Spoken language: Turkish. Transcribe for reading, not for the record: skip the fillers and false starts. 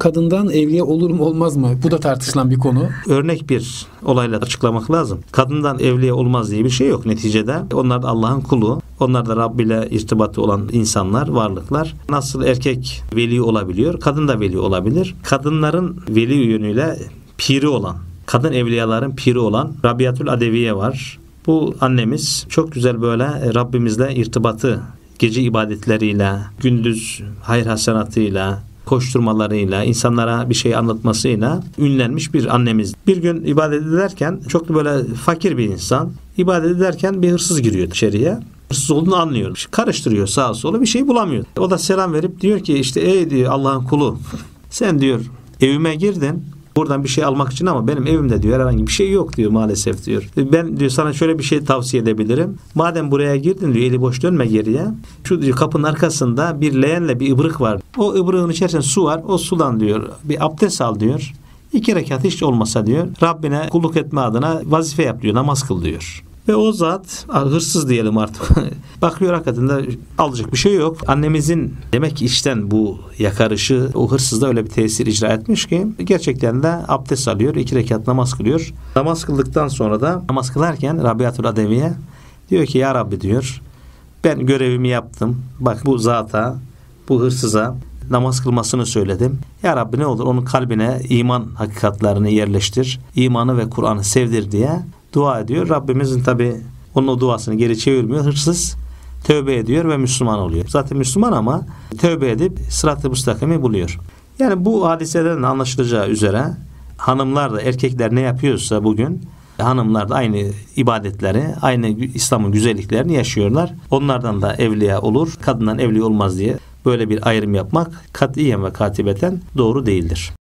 kadından evliya olur mu olmaz mı? Bu da tartışılan bir konu. Örnek bir olayla açıklamak lazım. Kadından evliya olmaz diye bir şey yok neticede. Onlar da Allah'ın kulu. Onlar da Rabbi ile irtibatı olan insanlar, varlıklar. Nasıl erkek veli olabiliyor, kadın da veli olabilir. Kadınların veli yönüyle piri olan, kadın evliyaların piri olan Rabiatül Adeviye var. Bu annemiz çok güzel böyle Rabbimizle irtibatı, gece ibadetleriyle, gündüz hayır hasenatıyla, koşturmalarıyla, insanlara bir şey anlatmasıyla ünlenmiş bir annemiz. Bir gün ibadet ederken çok da böyle fakir bir insan, ibadet ederken bir hırsız giriyor içeriye. Hırsız olduğunu anlıyor. Karıştırıyor sağa sola, bir şey bulamıyor. O da selam verip diyor ki işte ey diyor Allah'ın kulu, sen diyor evime girdin buradan bir şey almak için ama benim evimde diyor herhangi bir şey yok diyor maalesef diyor. Ben diyor sana şöyle bir şey tavsiye edebilirim. Madem buraya girdin diyor eli boş dönme geriye. Şu diyor kapının arkasında bir leğenle bir ıbrık var. O ıbrığın içerisinde su var. O sudan diyor bir abdest al diyor. 2 rekat hiç olmasa diyor Rabbine kulluk etme adına vazife yap diyor. Namaz kıl diyor. Ve o zat hırsız diyelim artık. Bakıyor hakikaten de alacak bir şey yok. Annemizin demek ki içten bu yakarışı o hırsızda öyle bir tesir icra etmiş ki gerçekten de abdest alıyor. 2 rekat namaz kılıyor. Namaz kıldıktan sonra da namaz kılarken Rabiatül Adeviye diyor ki ya Rabbi diyor ben görevimi yaptım. Bak bu zata, bu hırsıza namaz kılmasını söyledim. Ya Rabbi ne olur onun kalbine iman hakikatlerini yerleştir. İmanı ve Kur'an'ı sevdir diye dua ediyor. Rabbimizin tabi onun o duasını geri çevirmiyor. Hırsız tövbe ediyor ve Müslüman oluyor. Zaten Müslüman ama tövbe edip sırat-ı müstakimi buluyor. Yani bu hadiseden anlaşılacağı üzere hanımlar da erkekler ne yapıyorsa bugün hanımlar da aynı ibadetleri, aynı İslam'ın güzelliklerini yaşıyorlar. Onlardan da evliya olur, kadından evliya olmaz diye böyle bir ayrım yapmak katiyen ve katibeten doğru değildir.